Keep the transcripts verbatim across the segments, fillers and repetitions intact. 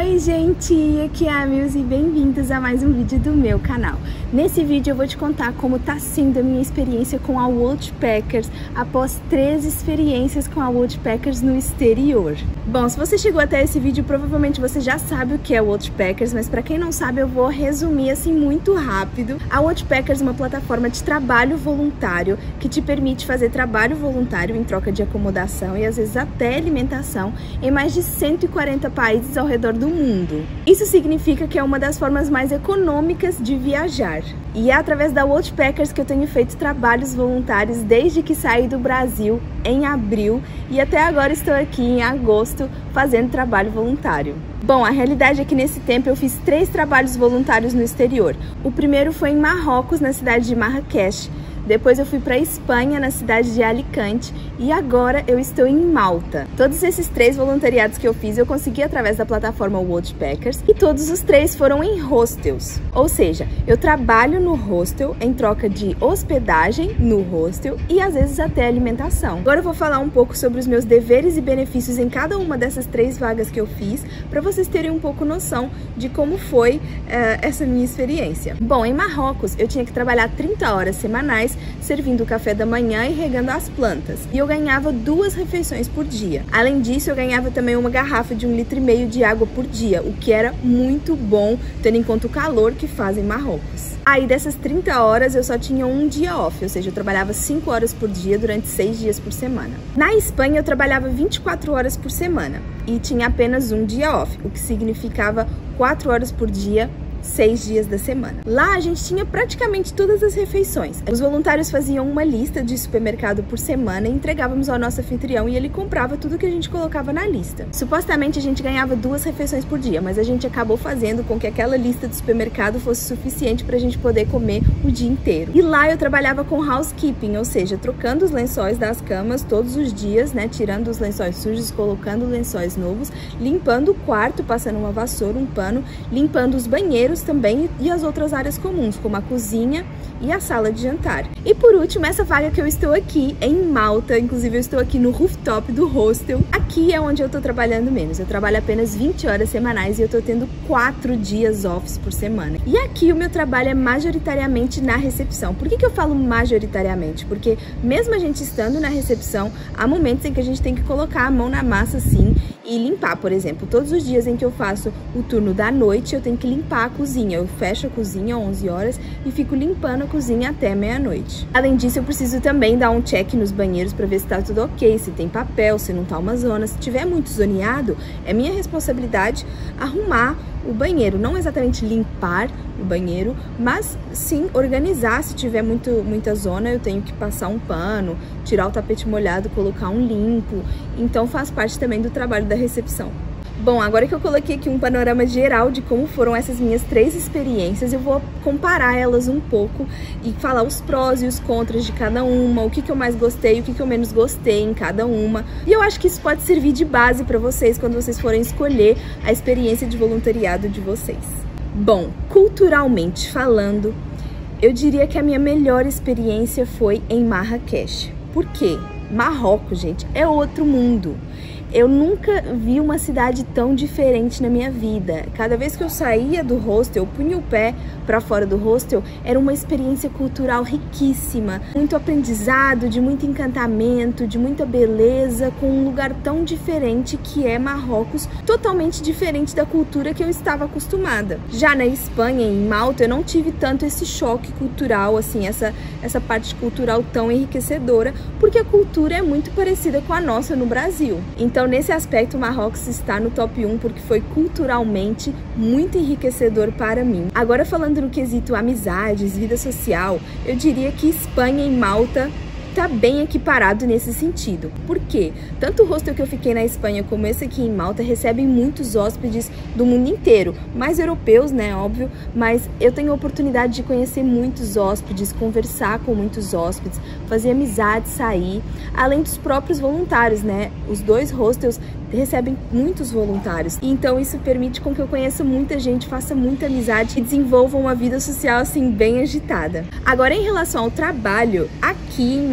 Oi gente, aqui é a Mills e bem-vindos a mais um vídeo do meu canal. Nesse vídeo eu vou te contar como tá sendo a minha experiência com a Woodpeckers após três experiências com a Woodpeckers no exterior. Bom, se você chegou até esse vídeo, provavelmente você já sabe o que é Woodpeckers, mas para quem não sabe eu vou resumir assim muito rápido. A Woodpeckers é uma plataforma de trabalho voluntário que te permite fazer trabalho voluntário em troca de acomodação e às vezes até alimentação em mais de cento e quarenta países ao redor do mundo. Isso significa que é uma das formas mais econômicas de viajar. E é através da Woodpeckers que eu tenho feito trabalhos voluntários desde que saí do Brasil em abril e até agora estou aqui em agosto fazendo trabalho voluntário. Bom, a realidade é que nesse tempo eu fiz três trabalhos voluntários no exterior. O primeiro foi em Marrocos, na cidade de Marrakech. Depois eu fui para a Espanha, na cidade de Alicante, e agora eu estou em Malta. Todos esses três voluntariados que eu fiz eu consegui através da plataforma Woodpeckers e todos os três foram em hostels. Ou seja, eu trabalho no hostel em troca de hospedagem no hostel e às vezes até alimentação. Agora eu vou falar um pouco sobre os meus deveres e benefícios em cada uma dessas três vagas que eu fiz, para vocês terem um pouco noção de como foi uh, essa minha experiência. Bom, em Marrocos eu tinha que trabalhar trinta horas semanais servindo o café da manhã e regando as plantas. E eu ganhava duas refeições por dia. Além disso, eu ganhava também uma garrafa de um litro e meio de água por dia, o que era muito bom, tendo em conta o calor que faz em Marrocos. Aí dessas trinta horas eu só tinha um dia off, ou seja, eu trabalhava cinco horas por dia durante seis dias por semana. Na Espanha eu trabalhava vinte e quatro horas por semana e tinha apenas um dia off, o que significava quatro horas por dia, seis dias da semana. Lá a gente tinha praticamente todas as refeições. Os voluntários faziam uma lista de supermercado por semana e entregávamos ao nosso anfitrião e ele comprava tudo que a gente colocava na lista. Supostamente a gente ganhava duas refeições por dia, mas a gente acabou fazendo com que aquela lista de supermercado fosse suficiente para a gente poder comer o dia inteiro. E lá eu trabalhava com housekeeping, ou seja, trocando os lençóis das camas todos os dias, né, tirando os lençóis sujos, colocando lençóis novos, limpando o quarto, passando uma vassoura, um pano, limpando os banheiros também e as outras áreas comuns, como a cozinha e a sala de jantar. E por último, essa vaga que eu estou aqui em Malta, inclusive eu estou aqui no rooftop do hostel. Aqui é onde eu estou trabalhando menos, eu trabalho apenas vinte horas semanais e eu estou tendo quatro dias off por semana. E aqui o meu trabalho é majoritariamente na recepção. Por que que eu falo majoritariamente? Porque mesmo a gente estando na recepção, há momentos em que a gente tem que colocar a mão na massa assim e limpar. Por exemplo, todos os dias em que eu faço o turno da noite, eu tenho que limpar a cozinha. Eu fecho a cozinha às onze horas e fico limpando a cozinha até meia-noite. Além disso, eu preciso também dar um check nos banheiros para ver se tá tudo ok, se tem papel, se não tá uma zona. Se tiver muito zoneado, é minha responsabilidade arrumar o banheiro. Não exatamente limpar o banheiro, mas sim organizar. Se tiver muito, muita zona, eu tenho que passar um pano, tirar o tapete molhado, colocar um limpo. Então faz parte também do trabalho da recepção. Bom, agora que eu coloquei aqui um panorama geral de como foram essas minhas três experiências, eu vou comparar elas um pouco e falar os prós e os contras de cada uma, o que que eu mais gostei, o que que eu menos gostei em cada uma. E eu acho que isso pode servir de base para vocês quando vocês forem escolher a experiência de voluntariado de vocês. Bom, culturalmente falando, eu diria que a minha melhor experiência foi em Marrakech. Por quê? Marrocos, gente, é outro mundo. Eu nunca vi uma cidade tão diferente na minha vida. Cada vez que eu saía do hostel, eu punha o pé para fora do hostel, era uma experiência cultural riquíssima. Muito aprendizado, de muito encantamento, de muita beleza, com um lugar tão diferente que é Marrocos, totalmente diferente da cultura que eu estava acostumada. Já na Espanha, em Malta, eu não tive tanto esse choque cultural, assim, essa, essa parte cultural tão enriquecedora, porque a cultura é muito parecida com a nossa no Brasil. Então, Então, nesse aspecto, Marrocos está no top um porque foi culturalmente muito enriquecedor para mim. Agora, falando no quesito amizades, vida social, eu diria que Espanha e Malta tá bem equiparado nesse sentido. Por quê? Tanto o hostel que eu fiquei na Espanha como esse aqui em Malta recebem muitos hóspedes do mundo inteiro, mais europeus, né, óbvio, mas eu tenho a oportunidade de conhecer muitos hóspedes, conversar com muitos hóspedes, fazer amizade, sair, além dos próprios voluntários, né, os dois hostels recebem muitos voluntários, e então isso permite com que eu conheça muita gente, faça muita amizade e desenvolva uma vida social assim bem agitada. Agora, em relação ao trabalho, aqui em Malta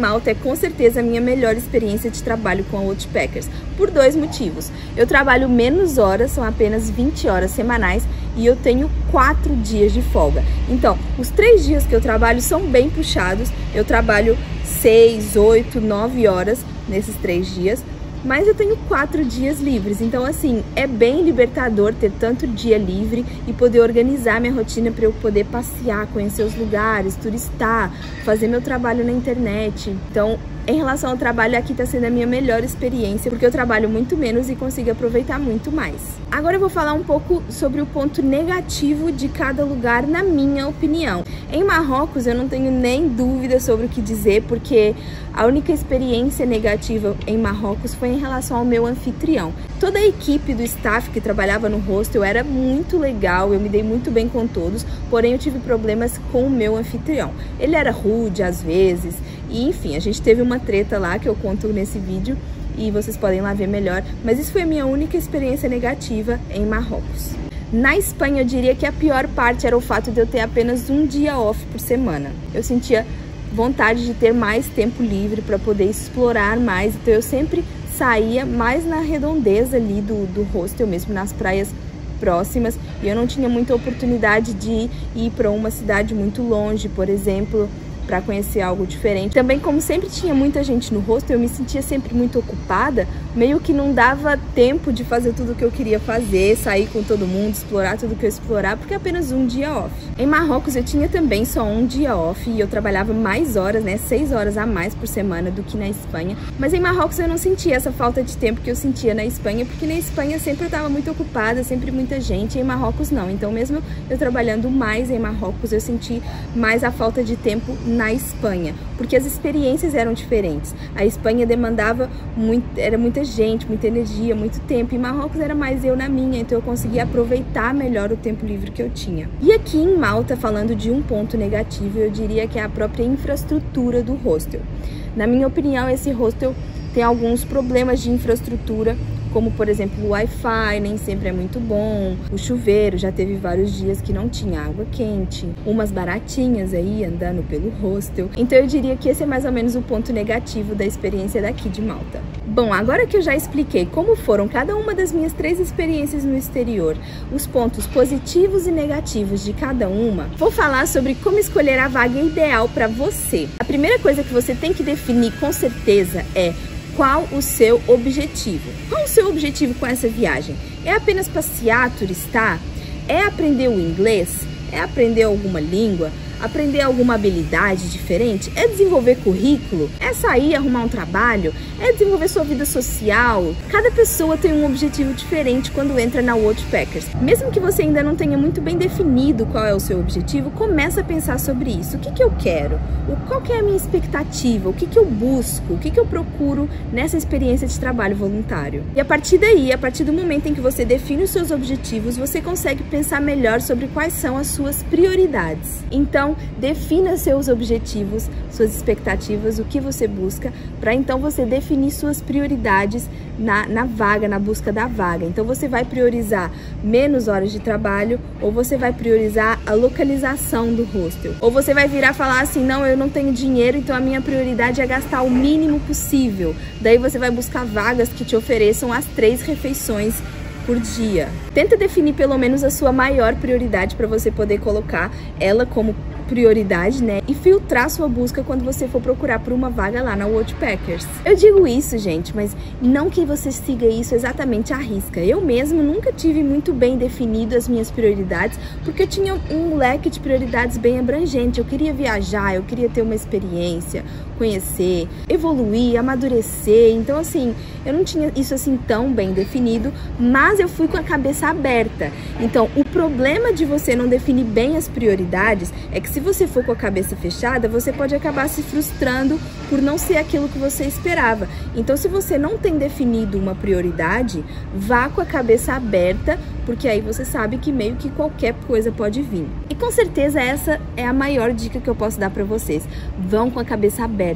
Malta é com certeza a minha melhor experiência de trabalho com a Worldpackers, por dois motivos. Eu trabalho menos horas, são apenas vinte horas semanais, e eu tenho quatro dias de folga. Então, os três dias que eu trabalho são bem puxados, eu trabalho seis, oito, nove horas nesses três dias, mas eu tenho quatro dias livres, então assim, é bem libertador ter tanto dia livre e poder organizar minha rotina para eu poder passear, conhecer os lugares, turistar, fazer meu trabalho na internet. Então, em relação ao trabalho, aqui está sendo a minha melhor experiência, porque eu trabalho muito menos e consigo aproveitar muito mais. Agora eu vou falar um pouco sobre o ponto negativo de cada lugar, na minha opinião. Em Marrocos, eu não tenho nem dúvida sobre o que dizer, porque a única experiência negativa em Marrocos foi em relação ao meu anfitrião. Toda a equipe do staff que trabalhava no hostel era muito legal, eu me dei muito bem com todos, porém eu tive problemas com o meu anfitrião. Ele era rude às vezes, e enfim, a gente teve uma treta lá que eu conto nesse vídeo e vocês podem lá ver melhor, mas isso foi a minha única experiência negativa em Marrocos. Na Espanha, eu diria que a pior parte era o fato de eu ter apenas um dia off por semana. Eu sentia vontade de ter mais tempo livre para poder explorar mais, então eu sempre saía mais na redondeza ali do, do hostel mesmo, nas praias próximas, e eu não tinha muita oportunidade de ir para uma cidade muito longe, por exemplo, para conhecer algo diferente. Também, como sempre tinha muita gente no hostel, eu me sentia sempre muito ocupada, meio que não dava tempo de fazer tudo o que eu queria fazer, sair com todo mundo, explorar tudo que eu explorar, porque é apenas um dia off. Em Marrocos eu tinha também só um dia off e eu trabalhava mais horas, né, seis horas a mais por semana do que na Espanha, mas em Marrocos eu não sentia essa falta de tempo que eu sentia na Espanha, porque na Espanha sempre eu estava muito ocupada, sempre muita gente, e em Marrocos não. Então, mesmo eu trabalhando mais em Marrocos, eu senti mais a falta de tempo na Espanha, porque as experiências eram diferentes. A Espanha demandava muito, era muita gente, muita energia, muito tempo, e Marrocos era mais eu na minha, então eu conseguia aproveitar melhor o tempo livre que eu tinha. E aqui em Malta, falando de um ponto negativo, eu diria que é a própria infraestrutura do hostel. Na minha opinião, esse hostel tem alguns problemas de infraestrutura, como por exemplo o Wi-Fi nem sempre é muito bom, o chuveiro já teve vários dias que não tinha água quente, umas baratinhas aí andando pelo hostel. Então eu diria que esse é mais ou menos o ponto negativo da experiência daqui de Malta. Bom, agora que eu já expliquei como foram cada uma das minhas três experiências no exterior, os pontos positivos e negativos de cada uma, vou falar sobre como escolher a vaga ideal para você. A primeira coisa que você tem que definir com certeza é qual o seu objetivo. Qual o seu objetivo com essa viagem? É apenas passear, turistar? É aprender o inglês? É aprender alguma língua? Aprender alguma habilidade diferente? É desenvolver currículo? É sair, arrumar um trabalho? É desenvolver sua vida social? Cada pessoa tem um objetivo diferente quando entra na Worldpackers. Mesmo que você ainda não tenha muito bem definido qual é o seu objetivo, começa a pensar sobre isso. O que que eu quero? Qual que é a minha expectativa? O que que eu busco? O que que eu procuro nessa experiência de trabalho voluntário? E a partir daí, a partir do momento em que você define os seus objetivos, você consegue pensar melhor sobre quais são as suas prioridades. Então, defina seus objetivos, suas expectativas, o que você busca, para então você definir suas prioridades na, na vaga, na busca da vaga. Então você vai priorizar menos horas de trabalho, ou você vai priorizar a localização do hostel, ou você vai virar e falar assim, não, eu não tenho dinheiro, então a minha prioridade é gastar o mínimo possível. Daí você vai buscar vagas que te ofereçam as três refeições por dia. Tenta definir pelo menos a sua maior prioridade para você poder colocar ela como prioridade, né? E filtrar sua busca quando você for procurar por uma vaga lá na Worldpackers. Eu digo isso, gente, mas não que você siga isso exatamente à risca. Eu mesmo nunca tive muito bem definido as minhas prioridades, porque eu tinha um leque de prioridades bem abrangente. Eu queria viajar, eu queria ter uma experiência, conhecer, evoluir, amadurecer. Então, assim, eu não tinha isso assim tão bem definido, mas eu fui com a cabeça aberta. Então, o problema de você não definir bem as prioridades é que se você for com a cabeça fechada, você pode acabar se frustrando por não ser aquilo que você esperava. Então, se você não tem definido uma prioridade, vá com a cabeça aberta, porque aí você sabe que meio que qualquer coisa pode vir. E com certeza essa é a maior dica que eu posso dar para vocês. Vão com a cabeça aberta.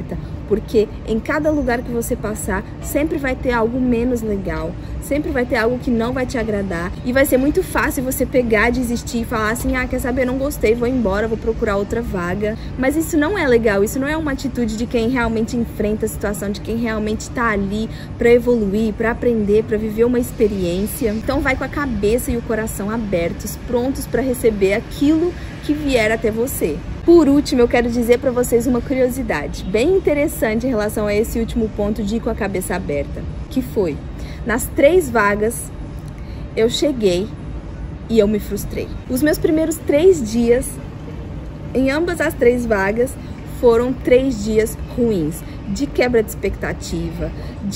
porque em cada lugar que você passar, sempre vai ter algo menos legal, sempre vai ter algo que não vai te agradar, e vai ser muito fácil você pegar, desistir e falar assim, ah, quer saber, não gostei, vou embora, vou procurar outra vaga. Mas isso não é legal, isso não é uma atitude de quem realmente enfrenta a situação, de quem realmente tá ali para evoluir, para aprender, para viver uma experiência. Então vai com a cabeça e o coração abertos, prontos para receber aquilo que vier até você. Por último, eu quero dizer para vocês uma curiosidade bem interessante em relação a esse último ponto de ir com a cabeça aberta, que foi, nas três vagas, eu cheguei e eu me frustrei. Os meus primeiros três dias, em ambas as três vagas, foram três dias ruins, de quebra de expectativa,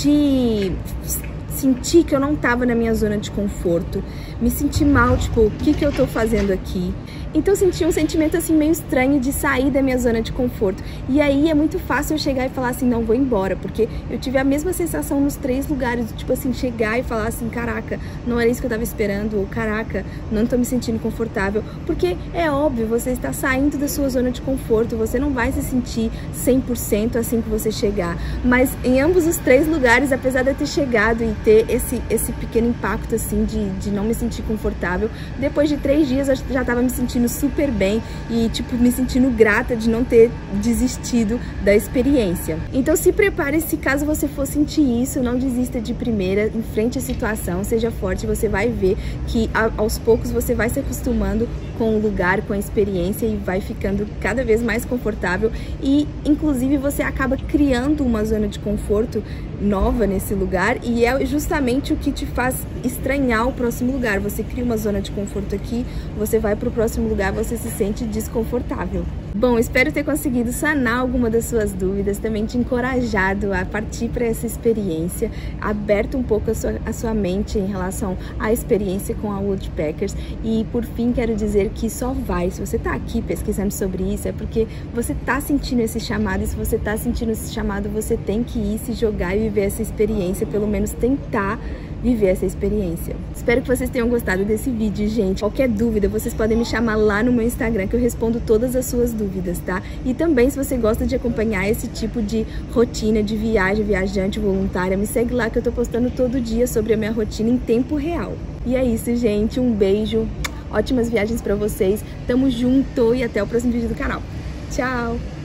de sentir que eu não estava na minha zona de conforto, me senti mal, tipo, o que que eu tô fazendo aqui? Então eu senti um sentimento assim meio estranho de sair da minha zona de conforto. E aí é muito fácil eu chegar e falar assim, não, vou embora, porque eu tive a mesma sensação nos três lugares, tipo assim, chegar e falar assim, caraca, não era isso que eu tava esperando, ou caraca, não tô me sentindo confortável, porque é óbvio, você está saindo da sua zona de conforto, você não vai se sentir cem por cento assim que você chegar, mas em ambos os três lugares, apesar de eu ter chegado e ter esse, esse pequeno impacto assim de, de não me sentir confortável, depois de três dias eu já tava me sentindo super bem e tipo me sentindo grata de não ter desistido da experiência. Então se prepare, se caso você for sentir isso, não desista de primeira, enfrente a situação, seja forte, você vai ver que aos poucos você vai se acostumando com o lugar, com a experiência e vai ficando cada vez mais confortável e inclusive você acaba criando uma zona de conforto nova nesse lugar e é justamente o que te faz estranhar o próximo lugar. Você cria uma zona de conforto aqui, você vai para o próximo lugar, você se sente desconfortável. Bom, espero ter conseguido sanar alguma das suas dúvidas, também te encorajado a partir para essa experiência, aberto um pouco a sua, a sua mente em relação à experiência com a Woodpeckers. E por fim quero dizer que só vai, se você tá aqui pesquisando sobre isso, é porque você tá sentindo esse chamado, e se você tá sentindo esse chamado, você tem que ir se jogar e viver essa experiência, pelo menos tentar viver essa experiência. Espero que vocês tenham gostado desse vídeo, gente. Qualquer dúvida, vocês podem me chamar lá no meu Instagram, que eu respondo todas as suas dúvidas, tá? E também, se você gosta de acompanhar esse tipo de rotina de viagem, viajante voluntária, me segue lá que eu tô postando todo dia sobre a minha rotina em tempo real. E é isso, gente. Um beijo. Ótimas viagens pra vocês. Tamo junto e até o próximo vídeo do canal. Tchau!